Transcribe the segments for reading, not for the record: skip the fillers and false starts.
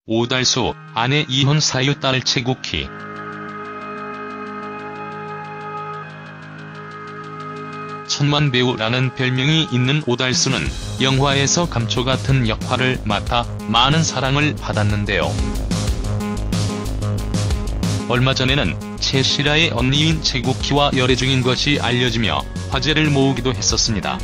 오달수, 아내 이혼 사유 딸 최국희. 천만 배우라는 별명이 있는 오달수는 영화에서 감초 같은 역할을 맡아 많은 사랑을 받았는데요. 얼마 전에는 최실아의 언니인 최국희와 열애 중인 것이 알려지며 화제를 모으기도 했었습니다.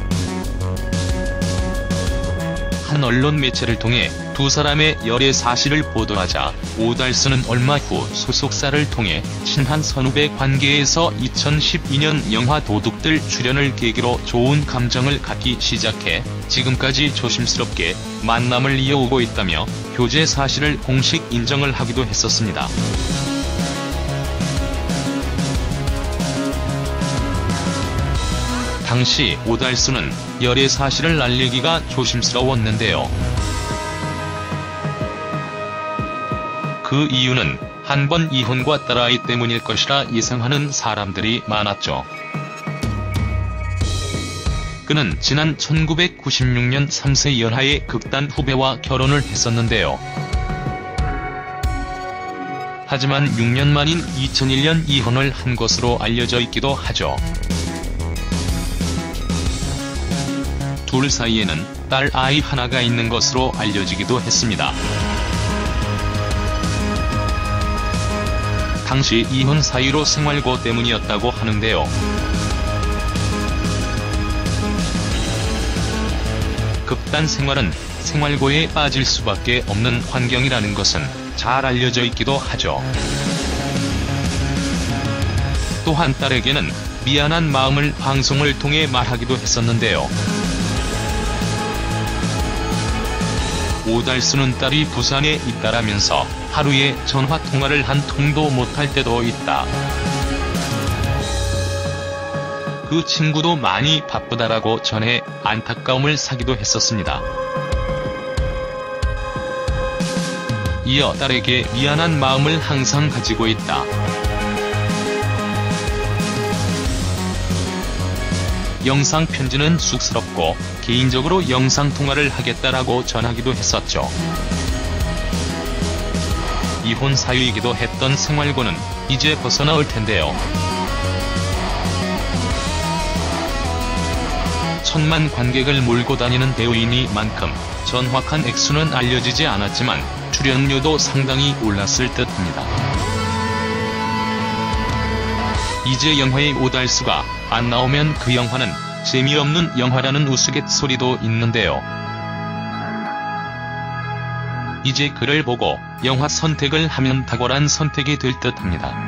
한 언론 매체를 통해 두 사람의 열애 사실을 보도하자 오달수는 얼마 후 소속사를 통해 친한 선후배 관계에서 2012년 영화 도둑들 출연을 계기로 좋은 감정을 갖기 시작해 지금까지 조심스럽게 만남을 이어오고 있다며 교제 사실을 공식 인정을 하기도 했었습니다. 당시 오달수는 열애 사실을 알리기가 조심스러웠는데요. 그 이유는 한 번 이혼과 딸아이 때문일 것이라 예상하는 사람들이 많았죠. 그는 지난 1996년 3세 연하의 극단 후배와 결혼을 했었는데요. 하지만 6년 만인 2001년 이혼을 한 것으로 알려져 있기도 하죠. 둘 사이에는 딸 아이 하나가 있는 것으로 알려지기도 했습니다. 당시 이혼 사유로 생활고 때문이었다고 하는데요. 극단 생활은 생활고에 빠질 수밖에 없는 환경이라는 것은 잘 알려져 있기도 하죠. 또한 딸에게는 미안한 마음을 방송을 통해 말하기도 했었는데요. 오달수는 딸이 부산에 있다라면서 하루에 전화통화를 한 통도 못할 때도 있다. 그 친구도 많이 바쁘다라고 전해 안타까움을 사기도 했었습니다. 이어 딸에게 미안한 마음을 항상 가지고 있다. 영상 편지는 쑥스럽고 개인적으로 영상통화를 하겠다라고 전하기도 했었죠. 이혼 사유이기도 했던 생활고는 이제 벗어나올 텐데요. 천만 관객을 몰고 다니는 배우이니만큼 정확한 액수는 알려지지 않았지만 출연료도 상당히 올랐을 듯합니다. 이제 영화에 오달수가 안 나오면 그 영화는 재미없는 영화라는 우스갯소리도 있는데요. 이제 그를 보고 영화 선택을 하면 탁월한 선택이 될 듯합니다.